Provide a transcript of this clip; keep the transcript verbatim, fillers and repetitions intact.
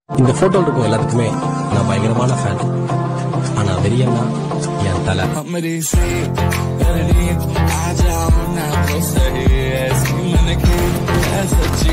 இந்த போட்டோல இருக்கும் எல்லாத்துக்குமே நான் பயங்கரமான ஃபேன். ஆனா வெறியன்னா என் தலை. I